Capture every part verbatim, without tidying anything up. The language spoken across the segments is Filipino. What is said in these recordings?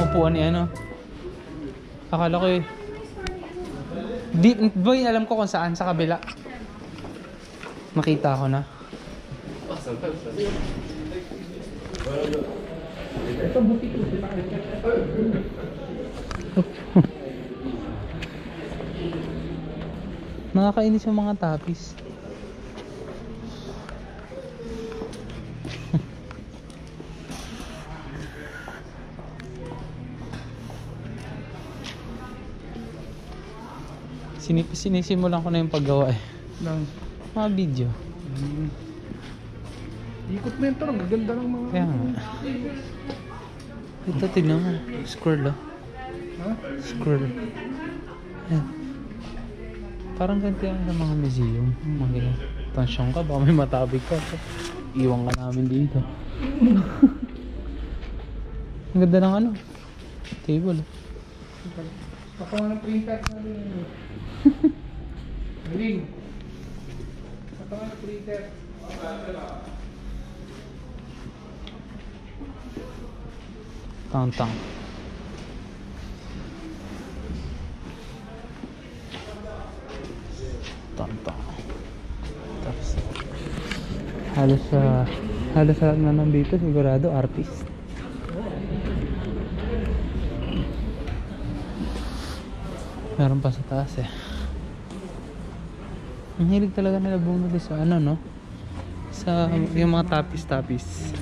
upuan ni ano. Akala ko eh. Di, boy, alam ko kung saan, sa kabila. Makita ko na. Nakakainis yung mga tapis. Sinip sinisimulan ko na yung paggawa eh. Ng mga video. Hmm. Ikot mo yun to, ang ganda ng mga... Kaya nga. Ito, tignan mo. Squirrel oh. Ha? Squirrel. Ayan. Parang ganito yan sa mga museum. Mga ganyan. Tansyon ka, baka may matabig ka. Iwan ka namin dito. Ang ganda ng ano. Table. Ako nga ng printer sa rin. Galing. Ako nga ng printer. Tang-tang. Tang-tang. Tapos halos sa uh, halos sa na nandito sigurado artist. Meron pa sa taas eh. Ang hilig talaga nila bumili sa ano no? Sa yung mga tapis-tapis.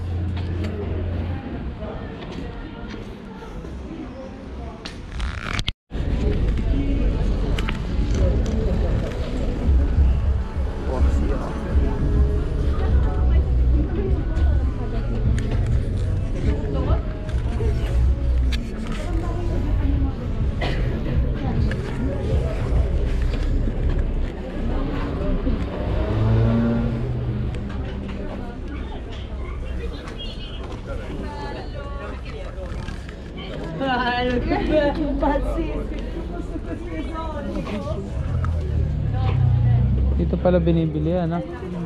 Dito pala binibili yan ha.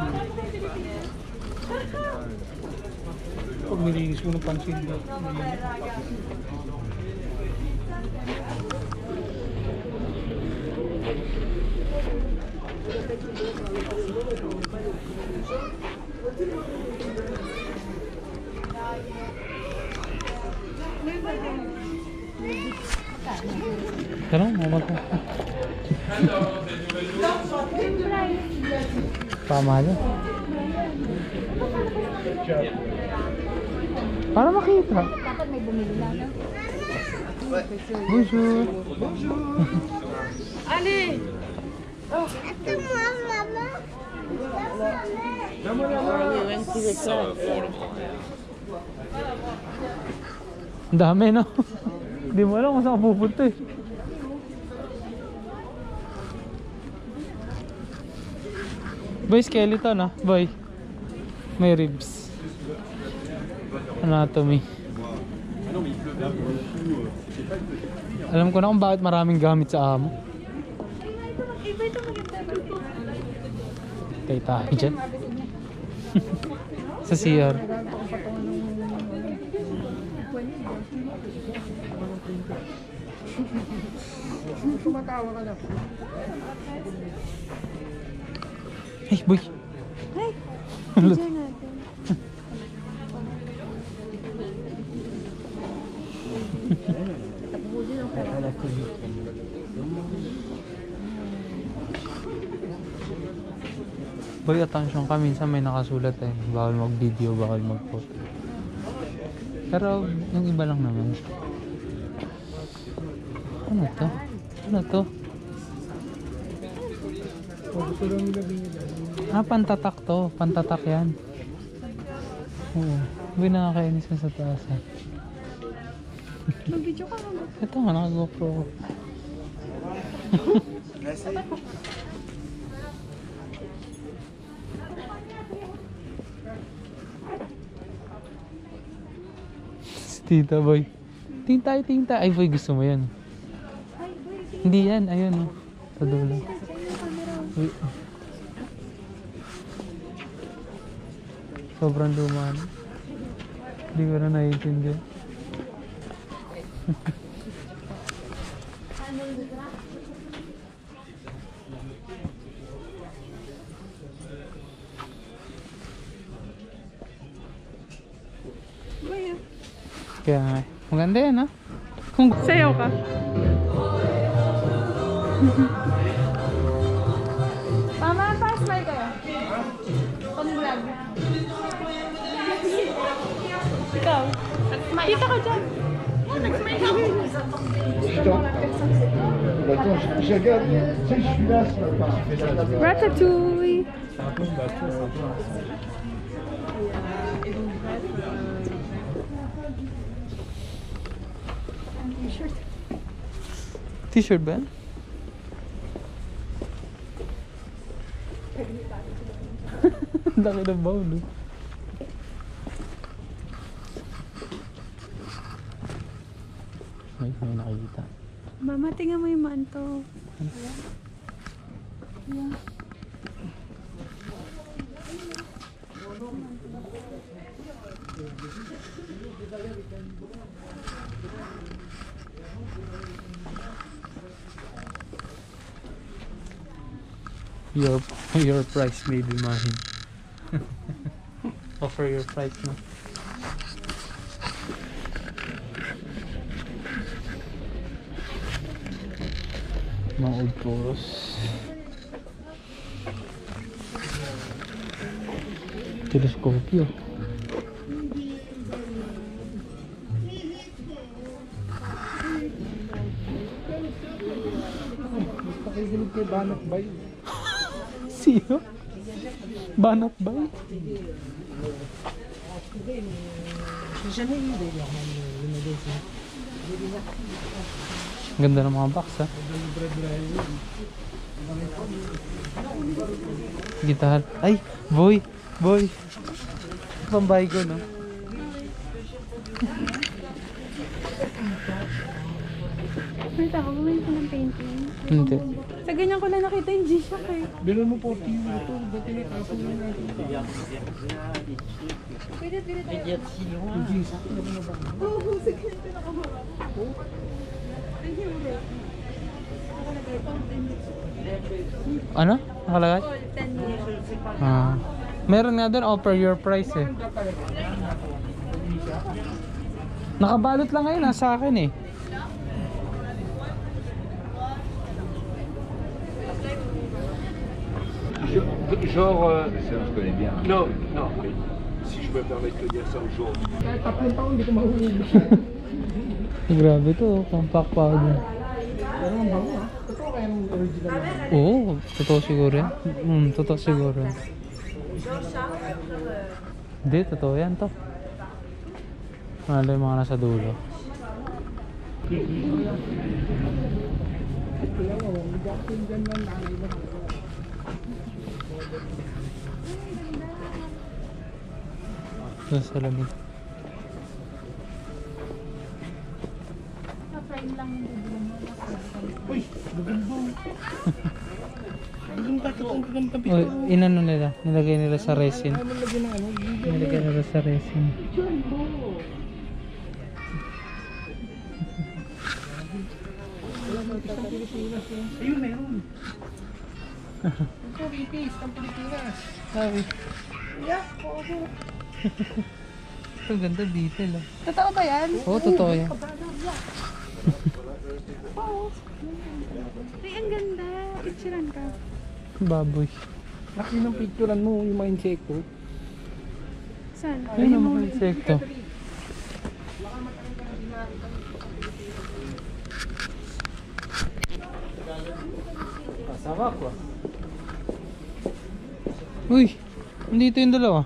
Pag nilinis mo ng pansin na. Tara, mamag ko. Pamalo. Para makita. Dapat may bumili na, no? Bonjour. Bonjour. Ali! Ito mo ang mama. Damo naman. Ang dami no? Hindi mo alam kung saan ka pupunta eh. Boy, skeleton ah. Boy. May ribs. Anatomy. Alam ko na kung bakit maraming gamit sa amo. Iba ito maganda. Tay tayo dyan. Sa C R. Tumatawa ka na. Hey boy. Ay! Video natin. Boy, attention ka. Minsan may nakasulat eh. Bawal mag-video, bawal mag-photo. Pero yung iba lang naman. Ano to? Ano to? Gusto lang nila binili. Ah, pantatak to. Pantatak yan. Oo. Hindi nakakainis na sa taas eh. Mag-video ka naman. Ito nga, naka-GoPro ko. Si Tita Boy. Tingin tayo, tingin tayo. Ay boy, gusto mo yan. Hindi yan, ayun oh. Sa dulo. Uy. Sobrang luma na. Hindi ko na naiintindihan. Kaya nga. eh. Maganda yan, ha? Kung sayaw ka. Mama, pa-smile kayo. Pang-vlog. Ikaw. Dito ka dyan. Oh, nag-smile ka. Attends, je regarde. Tu sais, je suis là, ça va pas. Ratatouille. T-shirt ba yan? Laki ng baul, no? May, may nakikita. Mama, tingnan mo yung manto. Your your price may be mine. Offer your price na. Mga old photos. Teleskopyo. Pakikinig kay Banat Bay. Sino? Banat ba? Ganda ng mga box, ha? Gitahan. Ay! Boy! Boy! Pambahay ko, no? Wait ako, bumili ko ng painting. Hindi. Sa ganyan ko lang nakita yung G-Shock eh. Bilhin mo forty euro ito. Dati na kaso mo na ito. Pwede, pwede tayo. Yung jeans, ako na ba? Oo, sa ganyan ko nakamara. Ang euro. Nakalagay pa, ten years. Ano? Nakalagay? All, ten years. Ah. Meron nga doon, offer your price, eh. Nakabalot lang ngayon, nasa akin, eh. Genre, euh, ça je connais bien. Non, non, mais si je me permets de te dire ça aujourd'hui. Kahit tatlong taon, hindi ko mahulog. Grabe to, compact powder. Pero ang bango ha. Totoo kaya ng original na. Oo, totoo siguro yan. Hmm, totoo siguro yan. Hindi, totoo yan to. Ano yung mga nasa dulo. Kaya mo, hindi ako yung ganyan na nalilap. Sa salamin. Sa-frame lang yung dulo mo. Uy, maganda. Ang ganda ko, ang ganda Uy, inano nila, nilagay nila sa resin. Ano lagyan ng ano? Nilagay nila sa resin. Ayun, meron. Ito, Pilipinas, ang Pilipinas. Sabi. Yeah, oo. Ito ganda, detail, oh. Totoo ba yan? Oo, totoo yan. Oo. Ay, ang ganda. Picturean ka. Baboy. Laki ng picturean mo, yung mga insekto. Saan? Ayun ang mga insekto. Kasama ko. Uy, nandito yung dalawa.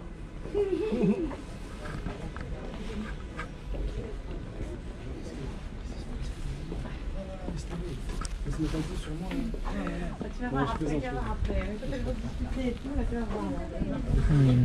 Hmm.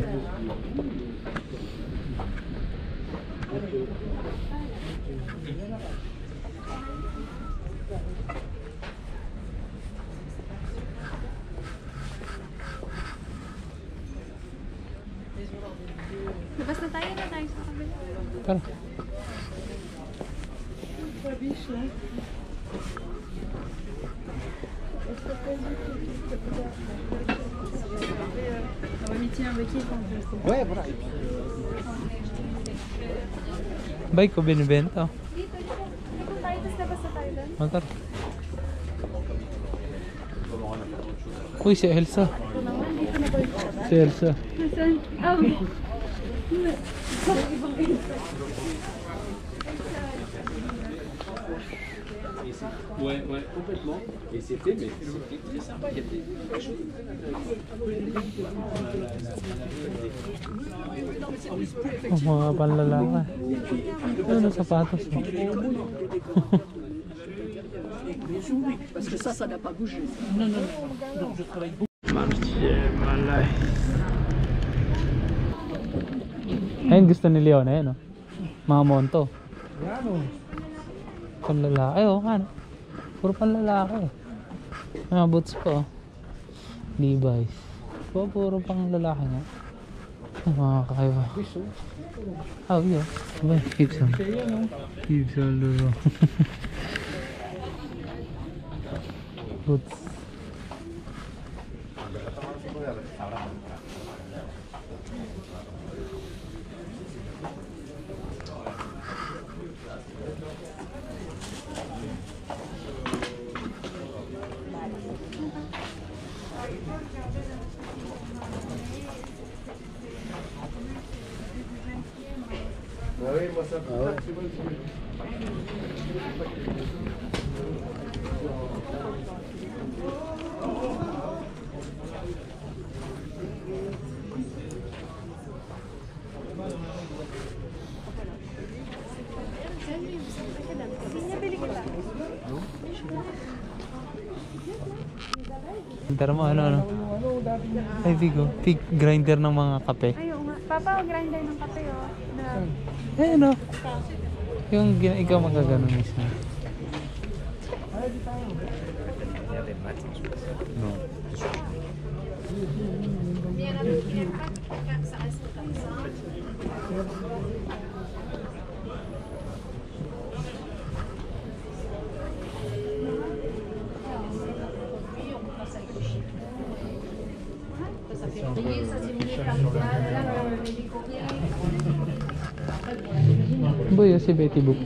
Labas na tayo na tayo sa kabila. Tara. Ouais, voilà. Bike ko binibenta. Matar. Uy, si Elsa. Si Elsa. Ouais, ouais, complètement. Et c'était, mais c'était très sympa. Il y avait quelque chose de Oh, mga panlalaki. Ano, sapatos. Parce que ça, ça n'a pas bougé. Martier Malay. Ayun, gusto ni Leon eh, no? Mga monto. Yan o. Panlalaki, oh, ano? Puro panlalaki. Mga boots ko, oh. Levi's. Puro, puro pang lalaki nga. Ay, mga kakaiba. Oh, yeah. Abay, Yves Saint Yves Saint Laurent. Boots. Oui, moi ça peut être, c'est bon, c'est bon. Grinder mo, ano, ano? Ay, Vigo. Pig grinder ng mga kape. Ay, oo nga. Papa, grinder ng kape, oh. Na, Eh, ano? Yung gina- ikaw magagano mismo. No. Boy, si Betty Boop.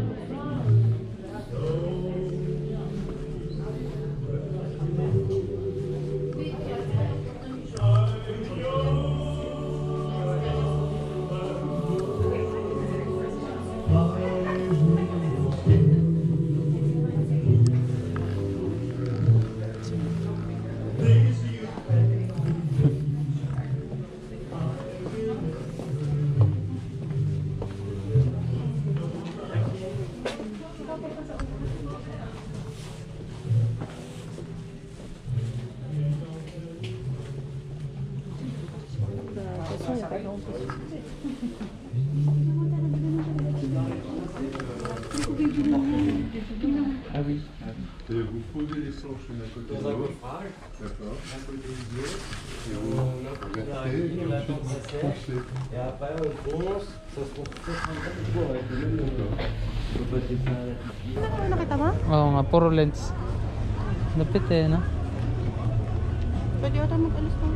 Ah oui. Et vous posez les planches l'une à côté de l'autre. D'accord. Et vous versez, et ensuite vous foncez. Et après on fonce, ça se construit toujours avec le même nombre. On peut passer ça à la petite. ano nakita mo? Oo nga, puro lens. Lapit eh, no? Pwede ata mag-alis ko.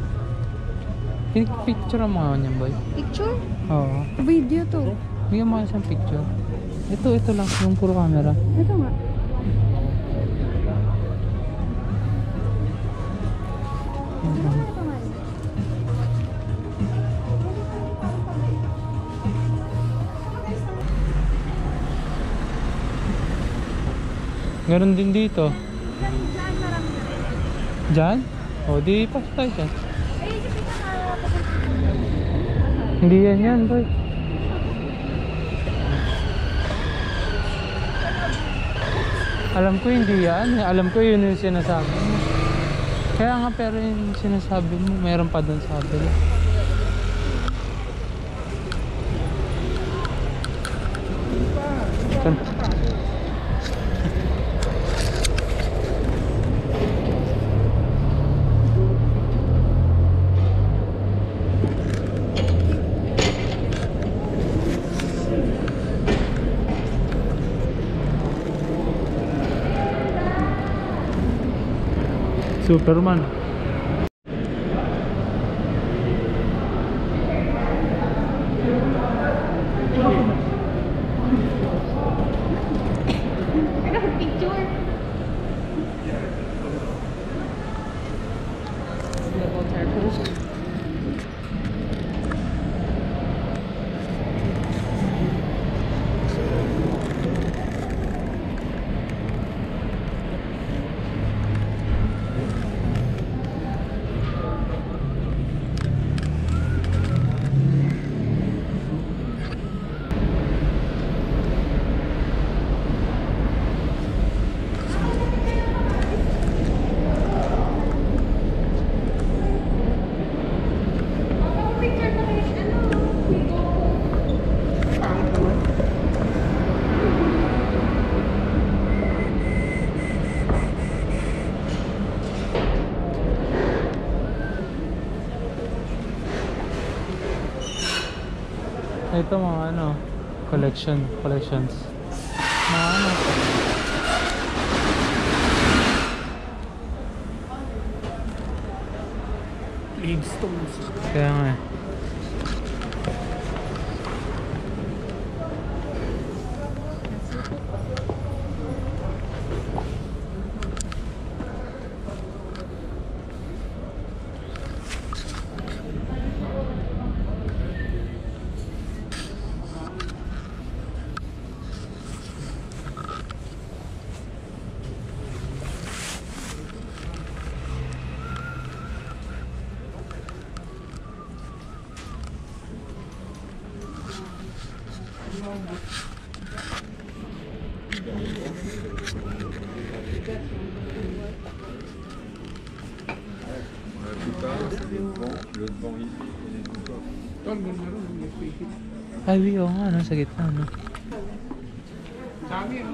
Picture mo nga niyan, boy. Picture? Oo. Video to. Bigyan mo isang picture. Ito, ito lang, yung puro camera. Ito nga. Meron din dito. Diyan? O, di pas tayo dyan. Hindi yan yan, boy. Alam ko hindi yan. Alam ko yun yung sinasabi mo. Kaya nga, pero yung sinasabi mo, mayroon pa doon sa kabila. Saan? Superman. Ito mga ano, collection, collections. Mga ano. Flintstones. Kaya nga eh. Ay, oo nga, no, sa gitna, no. Dami ah.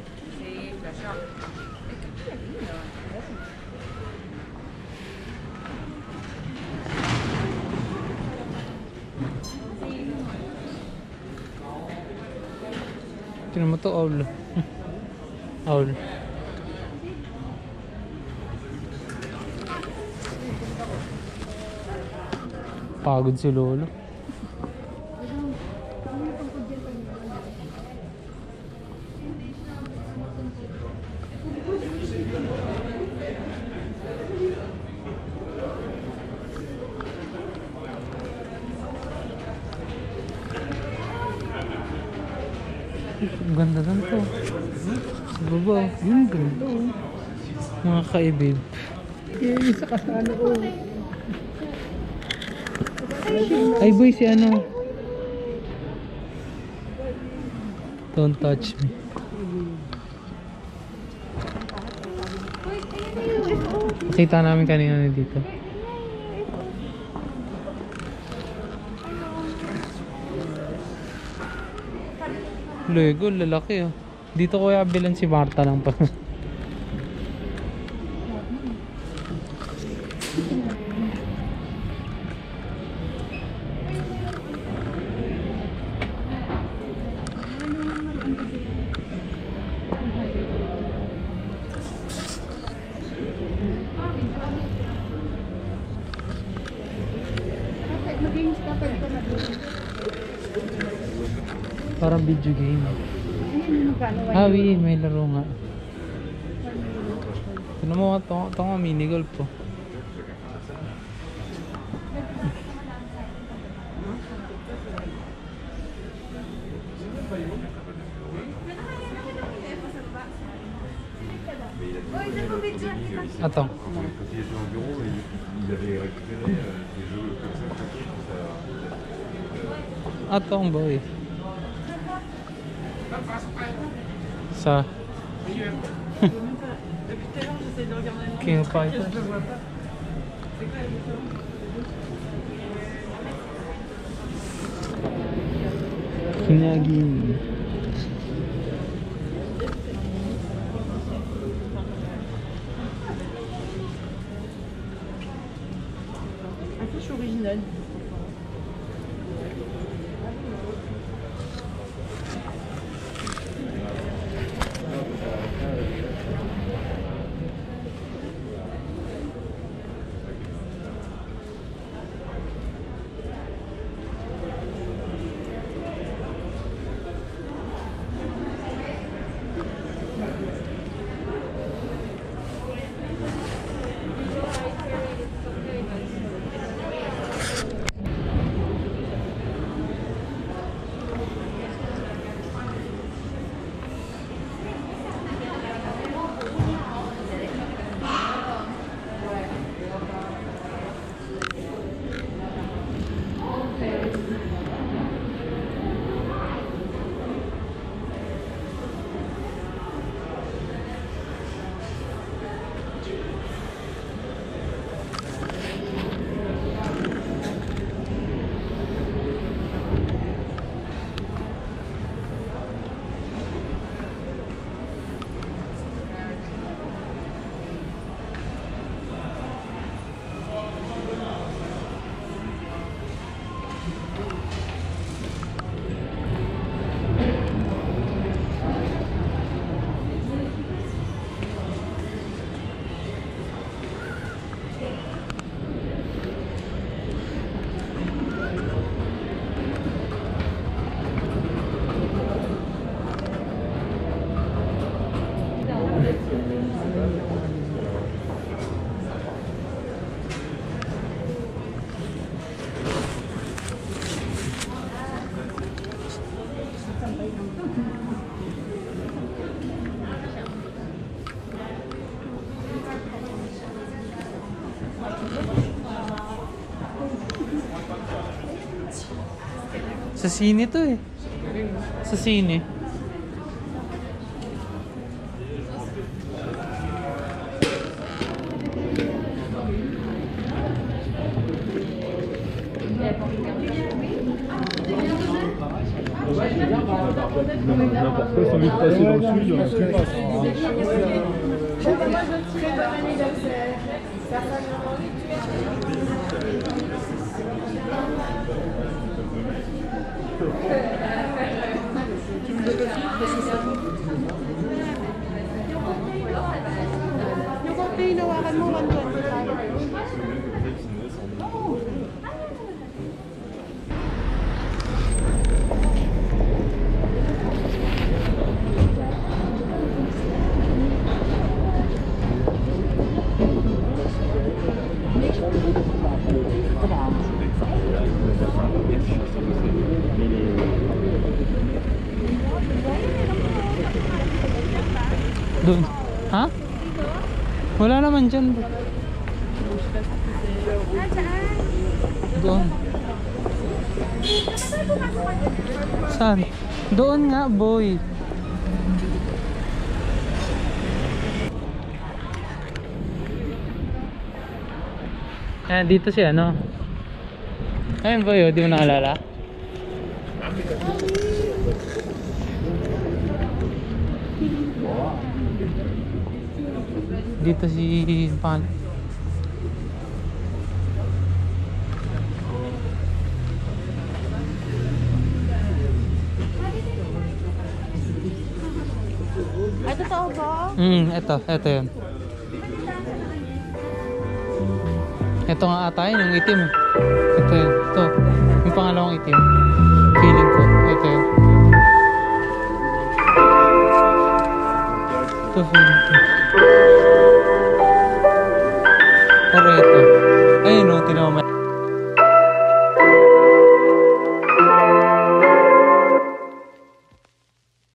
Tingnan mo to, owl. Owl. Pagod si Lolo. Ang ganda ganito. Sa baba. Yung ganda. Mga kaibib. Yung isa ka sa ano oh. Ay boy, si ano? Don't touch me. Nakita namin kanina na dito. Lego, lalaki oh. Dito ko kaya bilan si Marta lang pa. Parang video game. Ah, oui, may laro nga. Tignan mo, ito ito nga mini golf po. Attends. Quand il était en bureau, il, il avait récupéré euh, des jeux comme ça. ça Attends, boy. Ça. Depuis tout à l'heure, j'essaie de regarder le King of Fighters. je le vois pas. C'est quoi la différence? Kinagi. Affiche originale. Sa sine to eh. Sa sine. N'importe quoi, ça envie de passer dans le sud, il y en a qui passent. Yung kung hinawakan mo, one twenty-five. Doon. Ha? Wala naman dyan. Doon. Saan? Doon nga, boy. Ayan, dito siya, ano? Ayun boy, oh, di mo naalala? Dito si Pan. Ay, totoo ba? Hmm, eto, eto yun. Ito nga ata yun, yung itim. Ito yun, ito. Yung pangalawang itim. Feeling ko, ito yun.